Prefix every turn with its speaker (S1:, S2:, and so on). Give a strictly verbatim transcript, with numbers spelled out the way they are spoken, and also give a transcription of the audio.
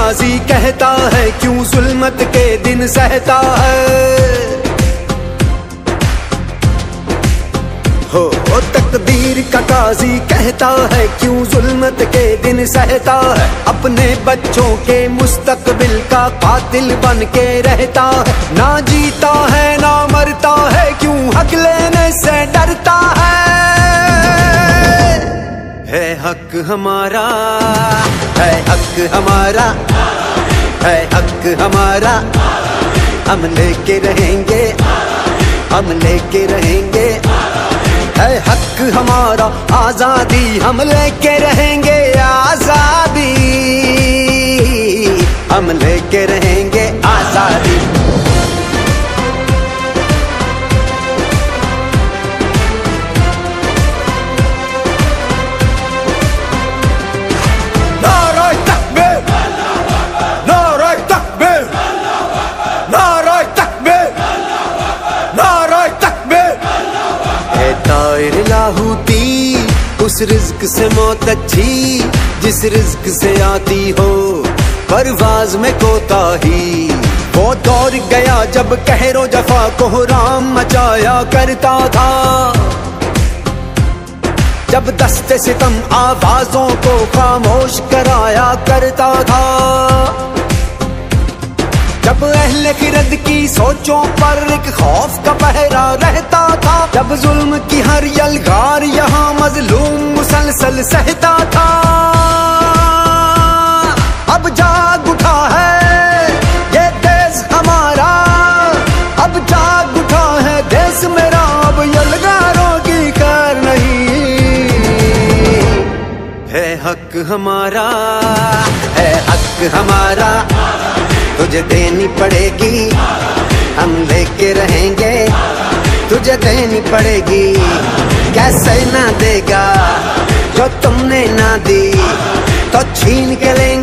S1: काजी कहता है क्यों जुल्मत के दिन सहता है। हो तकदीर का काजी कहता है क्यों जुल्मत के दिन सहता है। अपने बच्चों के मुस्तकबिल का कातिल बन के रहता है। ना जीता है ना मरता है क्यों हक लेने से डरता है। है हक हमारा, है हक हमारा, है हक हमारा, हम लेके रहेंगे, हम लेके रहेंगे। है हक हमारा आजादी, हम लेके रहेंगे आजादी, हम लेके रहेंगे आजादी। नारे तकबीर, नारे तकबीर, नारे तकबीर, नारे तकबीर। है तायर लाहूती उस रिज्क से मौत अच्छी जिस रिज्क से आती हो परवाज में कोताही। वो दौर गया जब कहरो जफा को राम मचाया करता था। जब दस्ते सितम आवाजों को खामोश कराया करता था। जब अहले खिरद की सोचों पर एक खौफ का पहरा रहता था। जब जुल्म की हर यलगार यहाँ मजलूम मुसलसल सहता था। अब जाग उठा है ये देश हमारा, अब जाग उठा है देश मेरा, अब यलगारों की कार नहीं। है हक हमारा, है हक हमारा, तुझे देनी पड़ेगी, हम लेके रहेंगे, तुझे देनी पड़ेगी। कैसे ना देगा जो तुमने ना दी, तो छीन के ले